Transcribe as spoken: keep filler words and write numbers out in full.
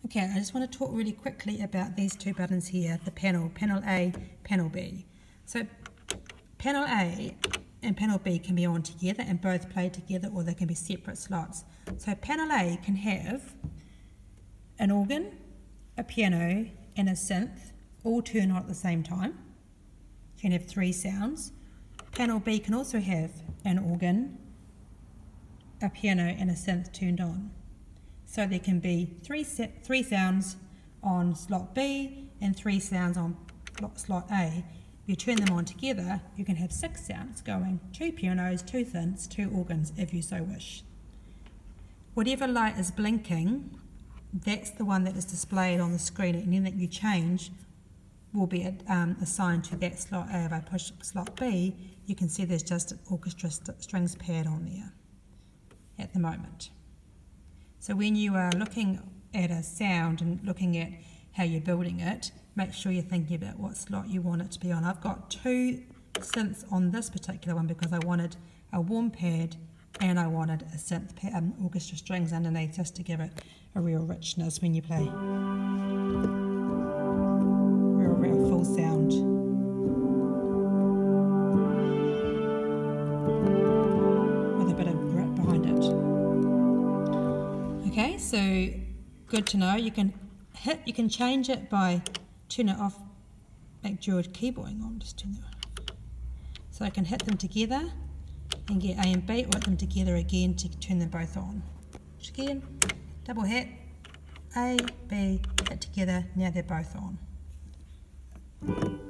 Okay, I just want to talk really quickly about these two buttons here, the panel, panel A, panel B. So panel A and panel B can be on together and both play together, or they can be separate slots. So panel A can have an organ, a piano and a synth all turn on at the same time. You can have three sounds. Panel B can also have an organ, a piano and a synth turned on. So there can be three, three sounds on slot B and three sounds on slot A. If you turn them on together, you can have six sounds going, two pianos, two synths, two organs, if you so wish. Whatever light is blinking, that's the one that is displayed on the screen, and then that you change will be um, assigned to that slot A. If I push slot B, you can see there's just an orchestra st strings pad on there at the moment. So when you are looking at a sound and looking at how you're building it, make sure you're thinking about what slot you want it to be on. I've got two synths on this particular one because I wanted a warm pad and I wanted a synth pad, um, orchestra strings underneath, just to give it a real richness when you play. Real, real full sound. With a bit of grit behind it. Okay, so good to know. You can hit, you can change it by turn it off, make dual keyboarding on, just turn it off. So I can hit them together and get A and B, or hit them together again to turn them both on. Which again, double hit, A, B, hit together, now they're both on.